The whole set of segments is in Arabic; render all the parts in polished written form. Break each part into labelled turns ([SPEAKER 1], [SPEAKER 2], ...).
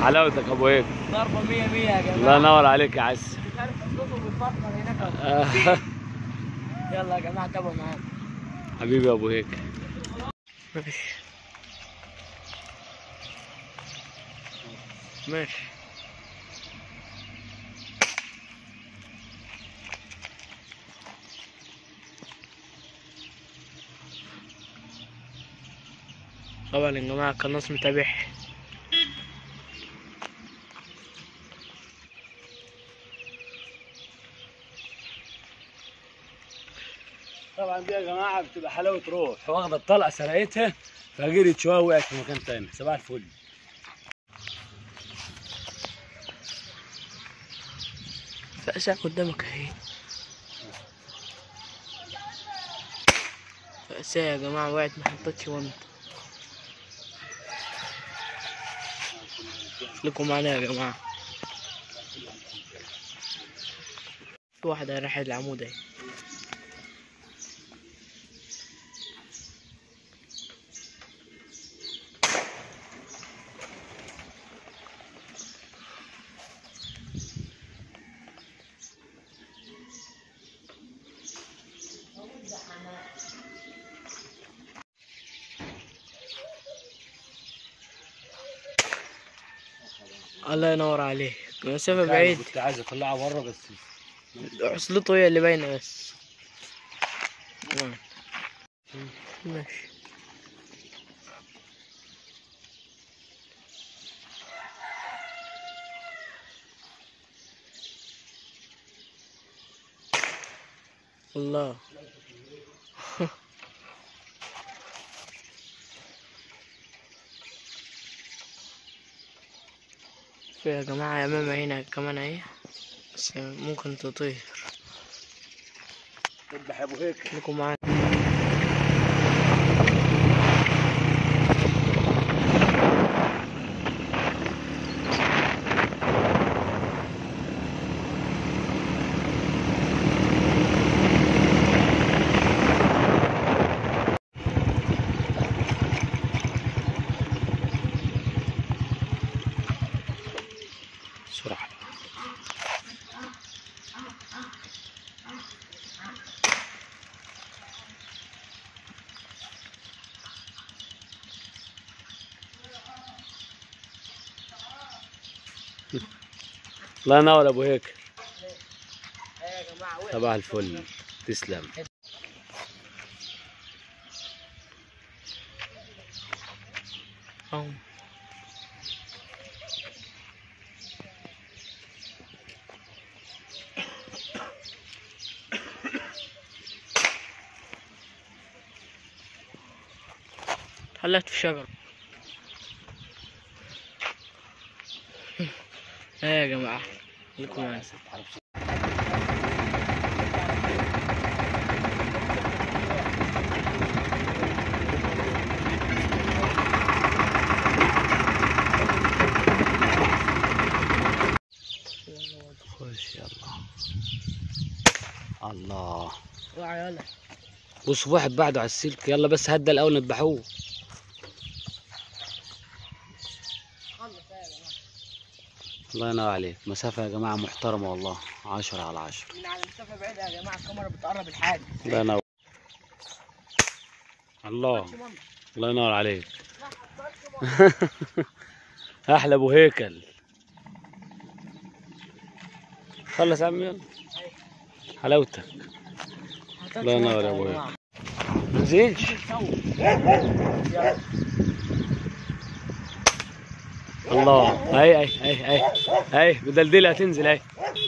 [SPEAKER 1] حلاوتك ابو هيك.
[SPEAKER 2] ضربه 100 100 يا جماعه.
[SPEAKER 1] الله ينور عليك يا عز.
[SPEAKER 2] مش عارف اصوته بيتفطر هناك. يلا يا جماعه تابعوا معانا.
[SPEAKER 1] حبيبي يا ابو هيك.
[SPEAKER 2] ماشي ماشي. طبعا يا جماعه القناص متابعي.
[SPEAKER 1] طبعا دي يا جماعه بتبقى حلاوه روح، واخده الطلقه سرقتها فجريت شويه وقعت في مكان تاني. صباح الفل.
[SPEAKER 2] فأساء قدامك اهي. فأساء يا جماعه وقعت ما حطتش وانت. خليكم معانا يا جماعه. في واحده رايحه العمود اهي. الله ينور عليك. مسافة بعيد.
[SPEAKER 1] كنت عايز اطلعها بره بس
[SPEAKER 2] عصلته هي اللي باينة بس. ماشي. الله. في يا جماعة أمام عينك كمان اهي، بس ممكن تطير.
[SPEAKER 1] اذبح يا ابو هيك.
[SPEAKER 2] خليكم معانا.
[SPEAKER 1] بسرعه. الله ينور ابو هيك. صباح الفل. تسلم.
[SPEAKER 2] حلقت في شجرة. ايه يا جماعة خليكم معانا.
[SPEAKER 1] خش يلا. الله.
[SPEAKER 2] اوعى يلا.
[SPEAKER 1] بص واحد بعده على السلك. يلا بس هدى الاول نذبحوه. الله ينور عليك. مسافة يا جماعة محترمة والله. 10 على 10.
[SPEAKER 2] من على مسافة بعيدة يا جماعة الكاميرا بتقرب الحاجة.
[SPEAKER 1] الله ينور. الله. الله ينور عليك. احلى ابو هيكل. خلص يا عم يلا. حلاوتك. الله ينور يا ابو هيكل. منزلش. الله. هاي بدلدلها تنزل هاي.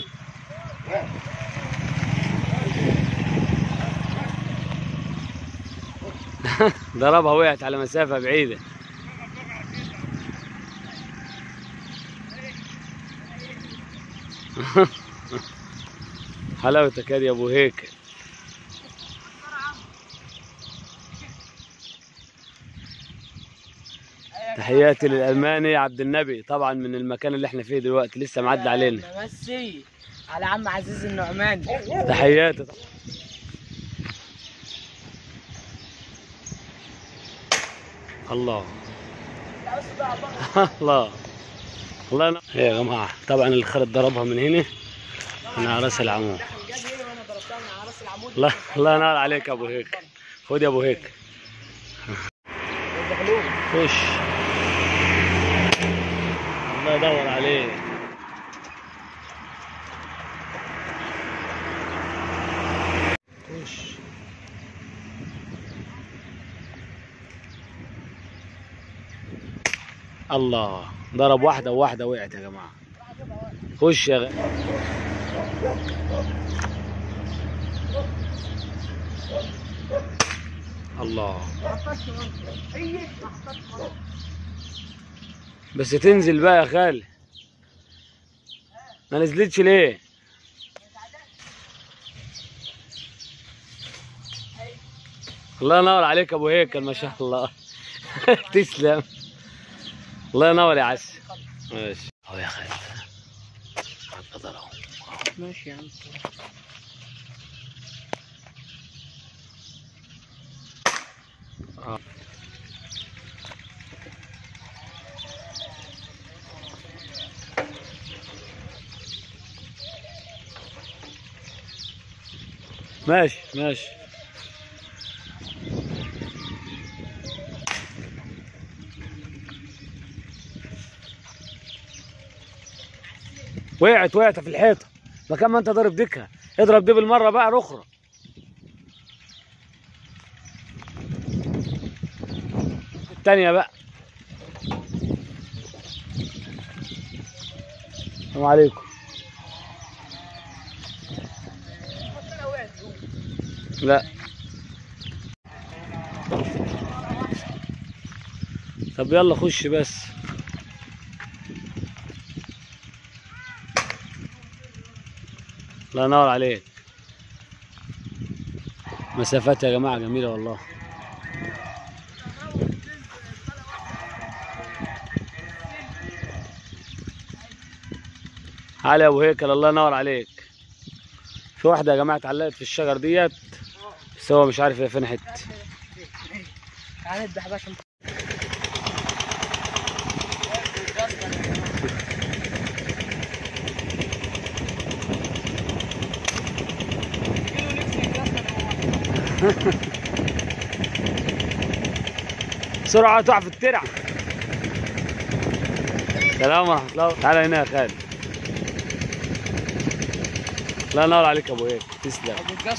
[SPEAKER 1] ضربها وقعت على مسافة بعيدة. حلاوتك يا ابو هيك. تحياتي للألماني عبد النبي طبعا من المكان اللي احنا فيه دلوقتي لسه معدي علينا.
[SPEAKER 2] مسي على عم عزيز النعماني.
[SPEAKER 1] تحياتي. الله. الله. الله ينور. ايه يا جماعه، طبعا اللي خالد ضربها من هنا من على راس العمود. الله ينور عليك يا ابو هيك. خد يا ابو هيك. خش. الله يدور عليك. خش. الله، ضرب واحدة وواحدة وقعت يا جماعة. خش يا الله. بس تنزل بقى يا خالي. ما نزلتش ليه؟ الله ينور عليك يا ابو هيكل، ما شاء الله. تسلم. الله ينور يا عسل. ماشي اهو يا خالد. اتفضل اهو.
[SPEAKER 2] ماشي يا عم.
[SPEAKER 1] ماشي ماشي. وقعت في الحيطه، مكان ما انت ضارب ديكها. اضرب دي بالمره بقى الاخرى. الثانيه بقى. السلام عليكم. لا. طب يلا خش بس. الله ينور عليك. مسافات يا جماعة جميلة والله. علي يا ابو هيكل، الله ينور عليك. في واحدة يا جماعة اتعلقت في الشجر ديت، بس هو مش عارف هي فين حتة.
[SPEAKER 2] تعالى اذبح باشا.
[SPEAKER 1] بسرعة تقع في الترع. سلام ورحمة الله. تعالى هنا يا خالد. الله ينور عليك يا ابو هيك. تسلم.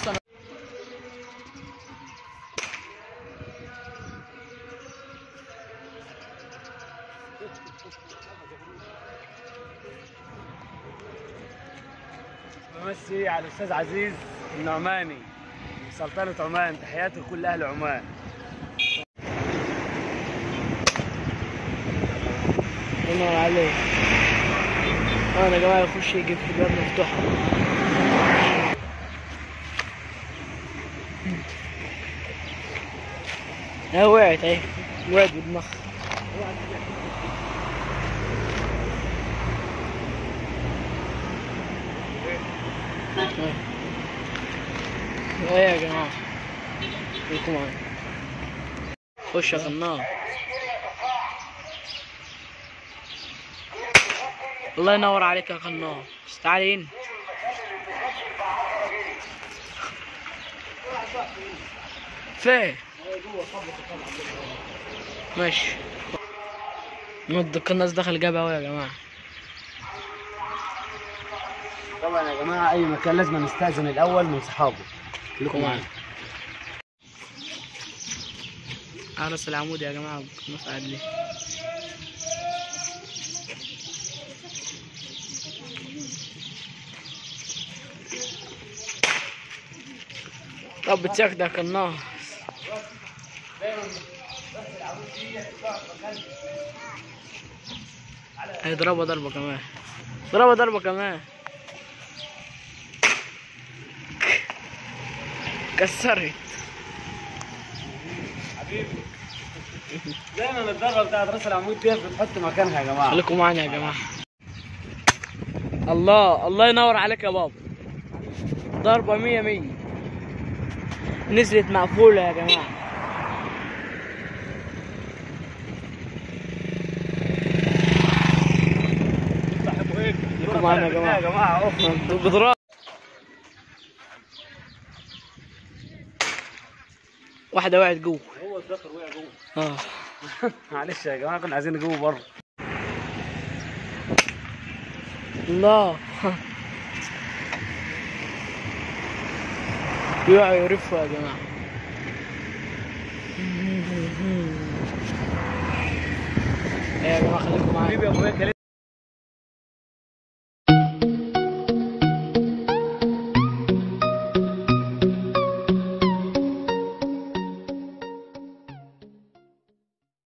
[SPEAKER 1] بمسي على الاستاذ عزيز النعماني من سلطنة عمان. تحياتي لكل اهل عمان.
[SPEAKER 2] الله عليك. انا يا جماعه يخش يجيب في الباب مفتوحه. اهي وقعت اهي. وقعت بدماغها. ايه يا جماعه. خليكم معايا. خش يا قناص. الله ينور عليك يا قناص. تعالي هنا. فين؟ ماشي. مد القناص دخل جابها اهو يا جماعه.
[SPEAKER 1] طبعا يا جماعة أي مكان لازم نستأذن الأول من صحابه. خليكم معانا.
[SPEAKER 2] أرس العمود يا جماعة. القناص قاعد ليه؟ طب بتساعد يا قناص. هيضربها ضربة كمان. ضربها ضربة كمان. كسرت.
[SPEAKER 1] حبيبي دايما الضربة بتاعت راس العمود دي بتحط مكانها يا جماعة.
[SPEAKER 2] خليكم معانا يا جماعة. الله ينور عليك يا بابا. ضربة 100 نزلت مقفولة يا جماعة. خليكم معانا يا جماعه.
[SPEAKER 1] يا جماعه اهو
[SPEAKER 2] بضرب واحده وقعت جوه.
[SPEAKER 1] هو الذكر وقع جوه. معلش يا جماعه كنا عايزين نجيبه بره.
[SPEAKER 2] الله بيقعوا يرفوا يا جماعه. يا جماعه خليكم معانا.
[SPEAKER 1] حبيبي يا ابو هيكل